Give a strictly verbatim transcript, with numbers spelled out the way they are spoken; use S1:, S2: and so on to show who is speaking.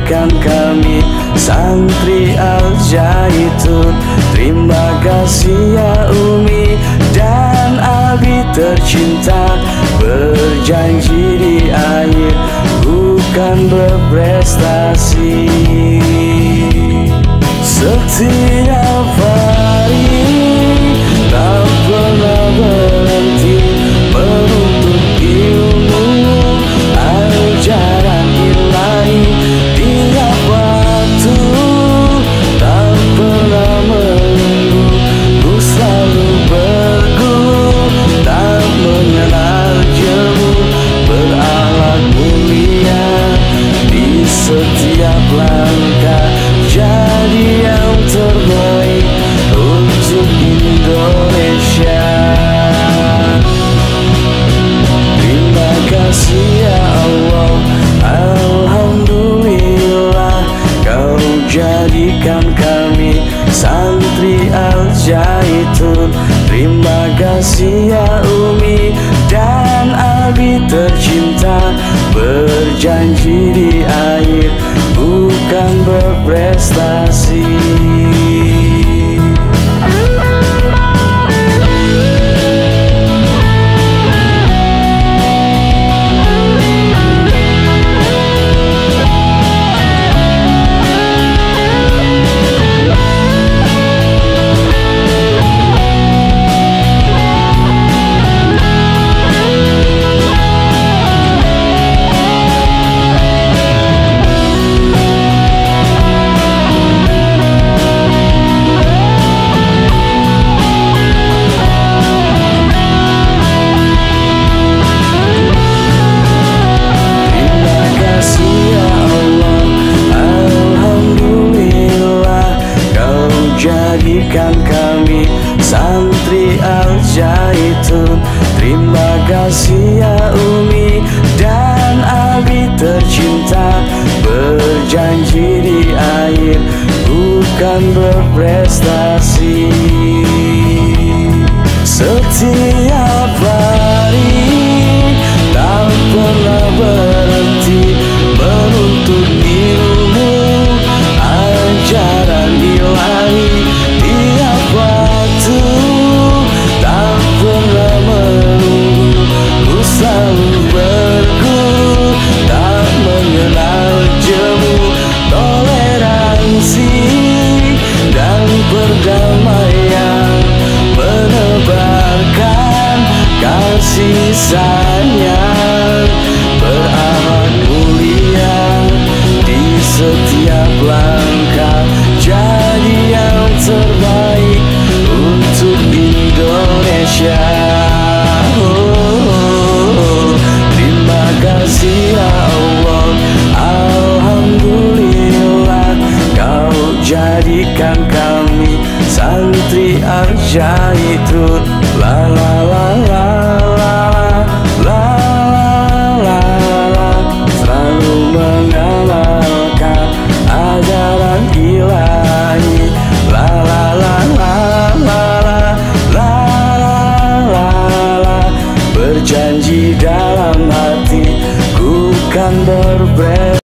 S1: jadikan kami santri Al-Zaitun. Terima kasih ya Umi dan Abi tercinta, berjanji di akhir bukan berprestasi. Setiap hari tak pernah berhenti menuntut ilmu ajaran ilahi. Tiap waktu tak pernah menunggu, ku selalu berguru, tak mengenal jemu, berakhlak mulia di setiap langkah, jadi yang terbaik untuk Indonesia. Terima kasih ya Allah, alhamdulillah kau jadikan kami santri Al-Zaitun. Terima kasih ya Umi dan Abi tercinta, berjanji di akhir bukan berprestasi. Jadikan kami santri Al-Zaitun. Terima kasih ya Umi dan Abi tercinta, berjanji di akhir bukan berprestasi. Setiap hari tak pernah berhenti menuntut ilmu ajaran ilahi. Tiap waktu tak pernah menunggu, ku selalu berguru, tak mengenal jemu, toleransi dan perdamaian, menebarkan kasih sayang, berakhlak mulia di setiap langkah, jadi yang terbaik untuk Indonesia. Oh, terima kasih ya Allah, alhamdulillah kau jadikan kami santri Al-Zaitun. La la la la la la la la, selalu mengamalkan ajaran ilahi. La la la la la la la la la, berjanji dalam hati ku kan berprestasi.